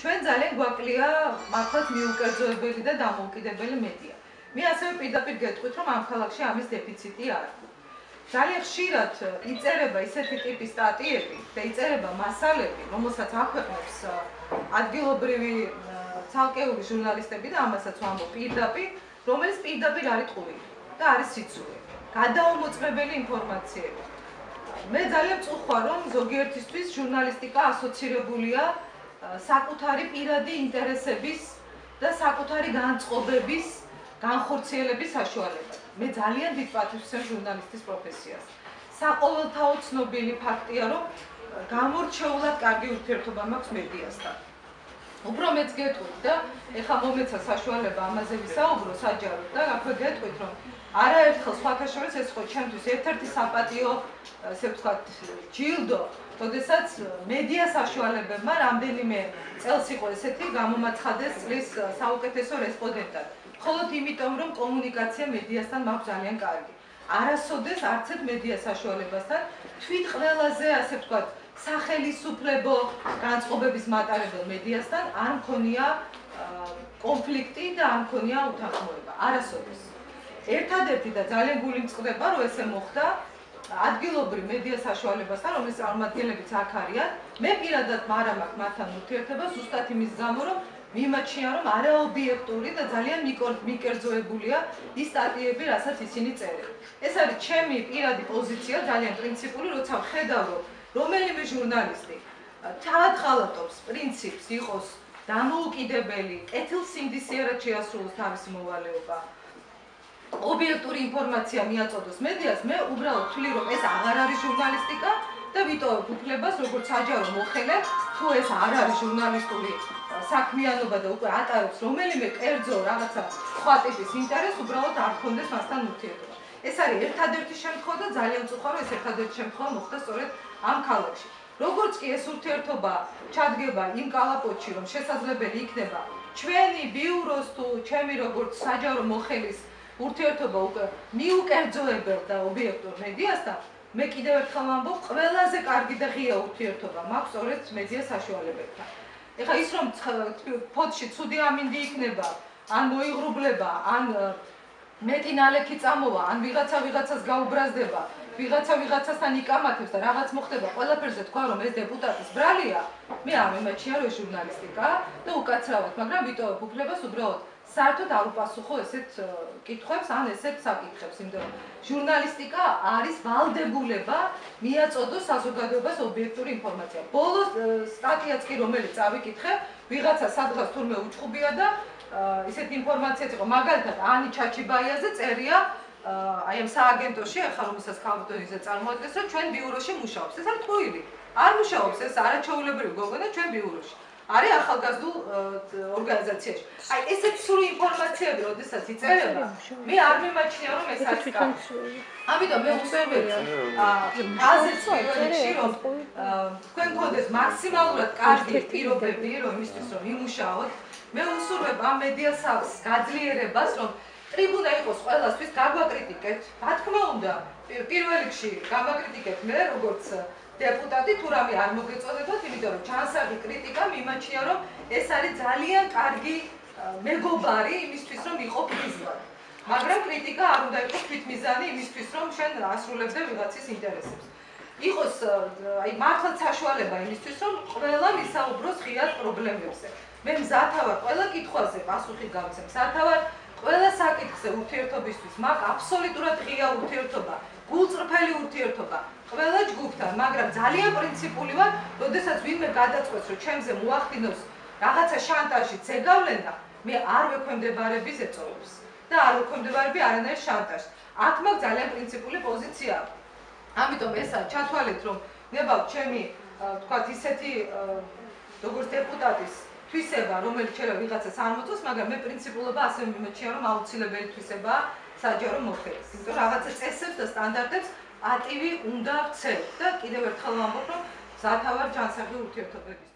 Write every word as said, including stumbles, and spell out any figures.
ჩვენ ძალიან გვაკლია მართლაც მიუკერძოებელი და დამოუკიდებელი მედია. მე ასევე პირდაპირ გეტყვით, რომ ამ ქალაქში ამის დეფიციტი არ აქვს. ძალიან ხშირად იწერება ისეთი ტიპის სტატიები და იწერება მასალები, რომელსაც აქვეყნებს ადგილობრივი ცალკეული ჟურნალისტები და ამასაც ვამბობ პირდაპირ, რომელიც პირდაპირ არის ტყუილი და არის სიცრუე. გადაუმოწმებელი ინფორმაციები. მე ძალიან წუხვა, რომ ზოგიერთისთვის ჟურნალისტიკა ასოცირებულია საკუთარი პირადი ინტერესების და საკუთარი განწყობების განხორციელების საშუალებად. მე ძალიან დიდ პატივს ვცემ ჟურნალისტის პროფესიას. საყოველთაო ცნობილი ფაქტია, რომ გამორჩეულად კარგი ურთიერთობა მაქვს მედიასთან. უფრო მეც გეტყვით და ეხლა მომეცა საშუალება ამაზე ვისაუბრო საჯაროდ და აქვე გეტყვით, რომ არაერთხელ სხვათა შორის ეს ხო ჩემთვის ერთ-ერთი საპატიო, ესე ვთქვათ, ჯილდო, როდესაც მედია საშუალებებმა რამდენიმე წელს იყო ესეთი გამომაცხადეს წლის საუკეთესო რესპონდენტად. მხოლოდ იმიტომ, რომ კომუნიკაცია მედიასთან მაქვს ძალიან კარგი. არასოდეს არც ერთ მედია საშუალებასთან თვით ყველაზე, ასე ვთქვათ, სახელისუფლებო განწყობების მატარებელ მედიასთან არ მქონია კონფლიქტი და არ მქონია უთანხმოება. არასოდეს. ერთადერთი და ძალიან გული მწყდება, რომ ესე მოხდა ადგილობრივ მედია საშუალებასთან, რომლის წარმომადგენლებიც აქ არიან, მე პირადად არ მაქვს მათთან ურთიერთობა ზუსტად იმის გამო, რომ მიმაჩნია, რომ არაობიექტური და ძალიან მიკერძოებულია ის სტატიები, რასაც ისინი წერენ. ეს არის ჩემი პირადი პოზიცია, ძალიან პრინციპული, როცა ვხედავ, რომ რომელიმე ჟურნალისტი თავადღალატობს პრინციპს იყოს დამოუკიდებელი, კეთილსინდისიერად შეასრულოს თავისი მოვალეობა. ობიექტური ინფორმაცია მიაწოდოს მედიას, მე უბრალოდ ვთვლი, რომ ეს აღარ არის ჟურნალისტიკა და ვიტოვებ უფლებას, როგორც საჯარო მოხელე, თუ ეს არ არის ჟურნალისტური საქმიანობა და უკვე ატარებს რომელიმე კერძო რაღაცა სხვა ტიპის ინტერესს, უბრალოდ არ გქონდეს მასთან ურთიერთობა. ეს არის ერთადერთი შემთხვევა და ძალიან მწუხარ, რომ ეს ერთადერთი შემთხვევა მოხდა სწორედ ამ ქალაქში. როგორც კი ეს ურთიერთობა ჩადგება იმ კალაპოტში, რომ შესაძლებელი იქნება ჩვენი ბიუროს თუ ჩემი როგორც საჯარო მოხელის ურთიერთობა უკვე მიუკერძოებელ და ობიექტურ მედიასთან, მე კიდევ ერთხელ ვამბობ, ყველაზე კარგი და ღია ურთიერთობა მაქვს სწორედ მედია საშუალებებთან. ეხლა ის რომ ფოტოში ცუდი ამინდი იქნება, ან მოიღრუბლება, ან მეტი ნალექი წამოვა, ან ვიღაცა ვიღაცას გაუბრაზდება, ვიღაცა ვიღაცასთან იკამათებს და რაღაც მოხდება, ყველაფერზე თქვა, რომ ეს დეპუტატის ბრალია, მე არ მიმაჩნია, რომ ეს ჟურნალისტიკაა და უკაცრავად, მაგრამ ვიტოვებ უფლებას უბრალოდ საერთოდ არ უპასუხო ესეთ კითხვებს ან ესეთ საკითხებს, იმიტომ რომ ჟურნალისტიკა არის ვალდებულება მიაწოდოს საზოგადოებას ობიექტური ინფორმაცია. ბოლოს სტატიაც კი რომელიც წავიკითხე, ვიღაცა სადღაც თურმე უჩხუბია და ისეთი ინფორმაციაც იყო, მაგალითად ანი ჩაჩიბაიაზე წერია აი ამ სააგენტოში, ახლა რომელსაც ქალბატონიზე წარმოადგენს, რომ ჩვენ ბიუროში მუშაობს. ეს არის ტყუილი. არ მუშაობს ეს არაჩვეულებრივი გოგონა ჩვენ ბიუროში. არის ახალგაზრდულ ორგანიზაციაში. აი ესეთი სრული ინფორმაციები, როდესაც იწერება, მე არ მიმაჩნია, რომ ეს არის კარგი. ამიტომ მე უსურვებ გაზეთს პირველში, რომ თქვენ გქონდეს მაქსიმალურად კარგი პირობები, რომ იმისთვის რომ იმუშაოთ. მე უსურვებ ამ მედიასავს გაძლიერებას, რომ ტრიბუნა იყოს ყველასთვის, გაგვაკრიტიკეთ. რა თქმა უნდა, პირველ რიგში გაგვაკრიტიკეთ მე, როგორც დეპუტატი თუ რამე არ მოგეწოდებათ, იმიტომ რომ ჩანსაღი კრიტიკა მიმაჩნია, რომ ეს არის ძალიან კარგი მეგობარი იმისთვის, რომ იყო მიზნად. მაგრამ კრიტიკა არ უნდა იყოს თვითმიზანი იმისთვის, რომ შენ ასრულებდე ვიღაცის ინტერესებს. იყოს აი მართლაც საშუალება იმისთვის, რომ ყველა მისაუბროს ღიად პრობლემებზე. მე მზათა ვარ ყველა კითხვაზე პასუხი გავცემ. მზათა ვარ ყველა საკითხზე ურთიერთობისთვის, მაქვს აბსოლუტურად ღია ურთიერთობა, გულწრფელი ურთიერთობა. ყველა ჯგუფთან, მაგრამ ძალიან პრინციპული ვარ, როდესაც ვინმე გადაწყვეტს, რომ ჩემზე მოახდინოს რაღაცა შანტაჟი, ზეგავლენა, მე არ ვექვემდებარები ზეწოლებს და არ ვექვემდებარები არანაირ შანტაჟს. აქ მაქვს ძალიან პრინციპული პოზიცია. ამიტომ ესა ჩათვალეთ, რომ ნებავთ ჩემი, ვთქვათ, ისეთი როგორც დეპუტატის თვისება, რომელიც შეიძლება ვიღაცას არ მოწონს, მაგრამ მე პრინციპულობა ასევე მიმაჩნია, რომ აუცილებელი თვისებაა საჯარო მოხელის. იმიტომ რაღაცა წესებს და სტანდარტებს პატივი უნდა ვცევ და კიდევ ერთხელ ვამბობ, რომ მზათა ვარ ჯანსაღი ურთიერთობების